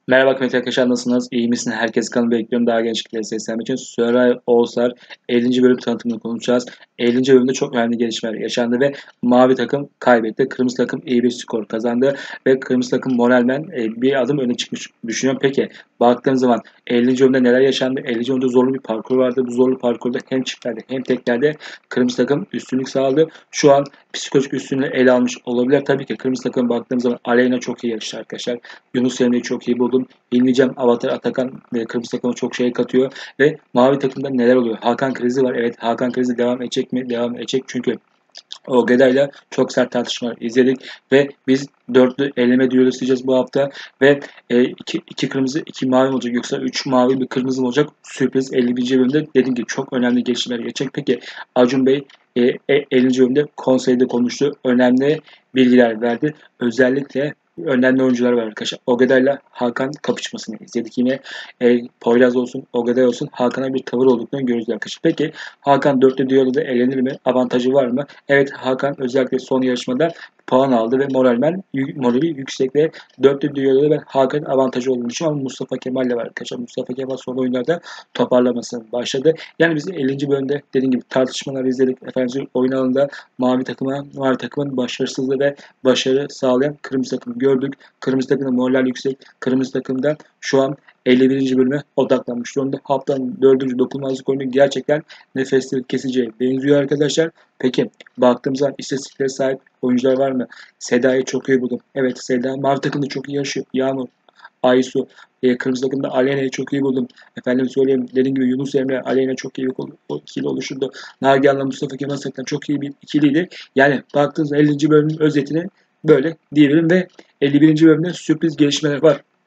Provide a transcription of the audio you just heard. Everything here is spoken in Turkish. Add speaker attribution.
Speaker 1: Merhaba kıymetli arkadaşlar, nasılsınız? İyi misin? Herkes kanalı bekliyorum. Daha genç kitleye seslenmek için Survivor All Star 50. bölüm tanıtımını konuşacağız. 50. bölümde çok önemli gelişmeler yaşandı ve mavi takım kaybetti. Kırmızı takım iyi bir skor kazandı ve kırmızı takım moralmen bir adım öne çıkmış düşünüyorum. Peki baktığınız zaman 50. bölümde neler yaşandı? 50. bölümde zorlu bir parkur vardı. Bu zorlu parkurda hem çiftlerde hem teklerde kırmızı takım üstünlük sağladı. Şu an psikolojik üstünlüğü ele almış olabilir. Tabii ki kırmızı takım baktığımız zaman Aleyna çok iyi yarıştı arkadaşlar. Yunus Emre'yi çok iyi buldum. İlmican, Avatar, Atakan ve kırmızı takıma çok şey katıyor. Ve mavi takımda neler oluyor? Hakan krizi var. Evet, Hakan krizi devam edecek mi? Devam edecek. Çünkü o Geda'yla çok sert tartışmalar izledik ve biz dörtlü eleme düello isteyeceğiz bu hafta ve iki kırmızı iki mavi mi olacak yoksa üç mavi bir kırmızı mı olacak? Sürpriz 51. bölümde dediğim gibi çok önemli gelişmeler geçecek. Peki Acun Bey 50. bölümde konseyde konuştu. Önemli bilgiler verdi. Özellikle önemli oyuncular var arkadaşlar. Ogeda'yla Hakan kapışmasını izledik yine. Poyraz olsun, Ogeday olsun Hakan'a bir tavır olduklarını görüyoruz arkadaşlar. Peki Hakan dörtlü düelloda elenir mi? Avantajı var mı? Evet, Hakan özellikle son yarışmada puan aldı ve morali yüksek ve dörtlü düelloda ben Hakan'ın avantajı olduğunu düşünüyorum ama Mustafa Kemal de var arkadaşlar. Mustafa Kemal son oyunlarda toparlamasına başladı. Yani biz 50. bölümde dediğim gibi tartışmalar izledik. Efendim oyun alanında mavi takımın başarısızlığı ve başarı sağlayan kırmızı takımı gördük. Kırmızı takımda moral yüksek. Kırmızı takımda şu an 51. bölüme odaklanmış durumda. Haftanın 4. dokunulmazlık oyunu gerçekten nefesleri keseceğe benziyor arkadaşlar. Peki baktığımız zaman istatistiklere sahip oyuncular var mı? Seda'yı çok iyi buldum. Evet, Seda mavi takımda çok iyi yaşıyor. Yağmur, Aysu, kırmızı takımda Aleyna'yı çok iyi buldum. Efendim söyleyeyim, dediğim gibi Yunus Emre, Aleyna çok iyi bir ikili oluşturdu. Nagihan'la Mustafa Kemal Saklan çok iyi bir ikiliydi. Yani baktığınız 50. bölümün özetini böyle diyebilirim ve 51. bölümde sürpriz gelişmeler var.